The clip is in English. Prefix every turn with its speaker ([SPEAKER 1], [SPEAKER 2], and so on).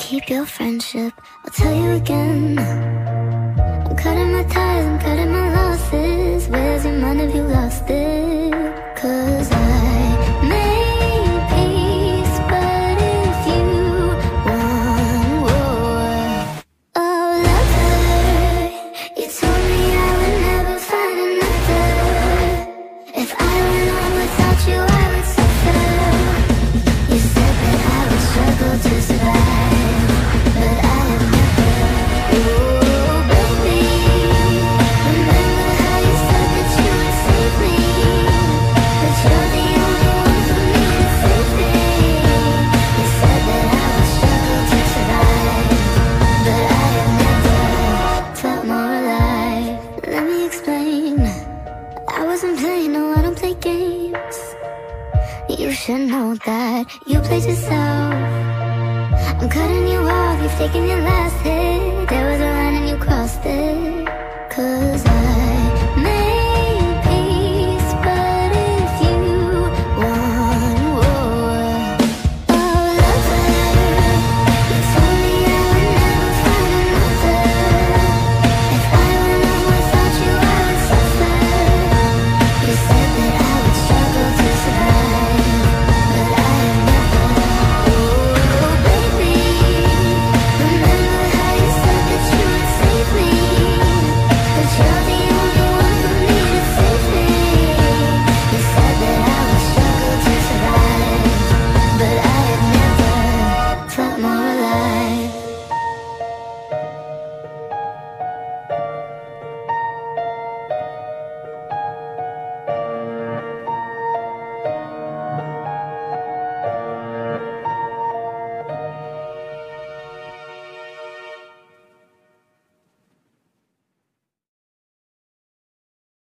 [SPEAKER 1] keep your friendship. I'll tell you again, I'm cutting my ties, I'm cutting my losses. Where's your mind if you lost it? 'Cause I made peace, but if you want war, oh lover, you told me I would never find another. If I went on without you, I would suffer. You said that I would struggle to survive, but I have never. Oh baby, remember how you said that you would save me, but you're the only one for me to save me. You said that I would struggle to survive, but I have never felt more alive. Let me explain, I wasn't playing, no I don't play games. You should know that you played yourself. I'm cutting you off, you've taken your last hit. There was a line and you crossed it. 'Cause